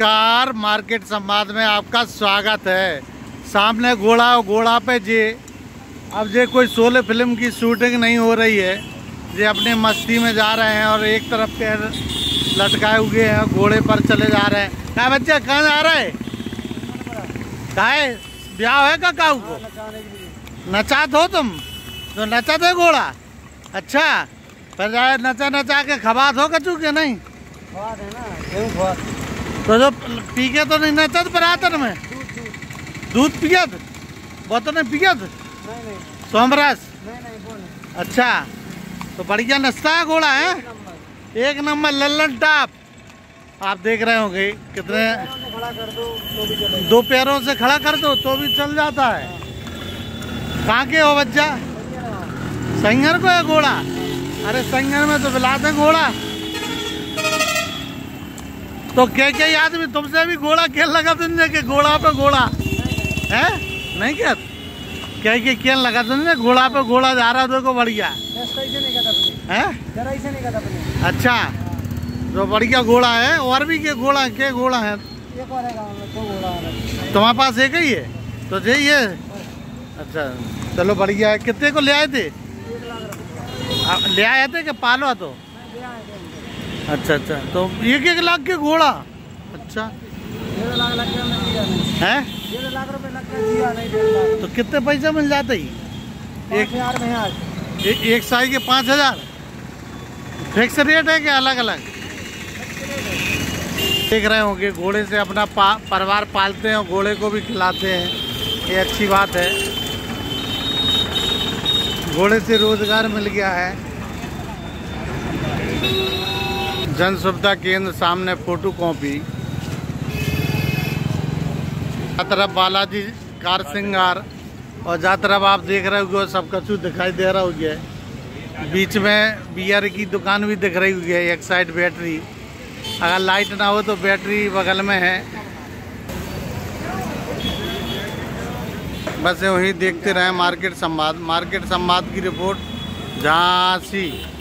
Car market संवाद में आपका स्वागत है। सामने घोड़ा और घोड़ा पे जे अब जे कोई शोले फिल्म की शूटिंग नहीं हो रही है, जे अपने मस्ती में जा रहे हैं और एक तरफ पैर लटकाए हुए हैं, घोड़े पर चले जा रहे हैं। क्या बच्चा कहाँ जा रहा है? काहे ब्याह है काऊ को नचात हो तुम तो नचाते हो घोड़ा? अच्छा, पर जाए नचा नचा के खबात हो कचू के नहीं? तो जो पी के तो नहीं नचत बरातर में? दूध पियत वो तो नहीं पियत? सोमरस? अच्छा, तो बढ़िया नचता है घोड़ा है, एक नंबर लल्लन टाप। आप देख रहे होंगे कितने दो पैरों से खड़ा कर दो तो भी चल जाता है। कहाँ के हो बच्चा? संगर को है घोड़ा? अरे संगर में तो बिलाते घोड़ा। तो क्या आदमी तुमसे भी घोड़ा खेल लगा तुमने के घोड़ा पे घोड़ा है नहीं? क्या खेल लगा तुमने घोड़ा पे घोड़ा जा रहा देखो बढ़िया है। अच्छा, तो बढ़िया घोड़ा है। और भी के घोड़ा के घोड़ा है तुम्हारे पास? एक ही है तो ये। अच्छा चलो बढ़िया है। कितने को ले आए थे? ले आए थे कि पालो तो? अच्छा अच्छा, तो 1-1 लाख के घोड़ा? अच्छा है, 1.5 लाख रुपए लग गया। तो कितने पैसे मिल जाते ही? एक साल के 5,000 फिक्स रेट है क्या अलग अलग? देख रहे होंगे घोड़े से अपना परिवार पालते हैं और घोड़े को भी खिलाते हैं, ये अच्छी बात है। घोड़े से रोजगार मिल गया है। जन सुविधा केंद्र सामने फोटो कॉपी। तरफ बालाजी कार श्रृंगार और जा तरफ आप देख रहे हो सब कछु दिखाई दे रहा होगा। बीच में बियर की दुकान भी दिख रही हुई है। एक साइड बैटरी, अगर लाइट ना हो तो बैटरी बगल में है। बस वही देखते रहे मार्केट संवाद की रिपोर्ट झांसी।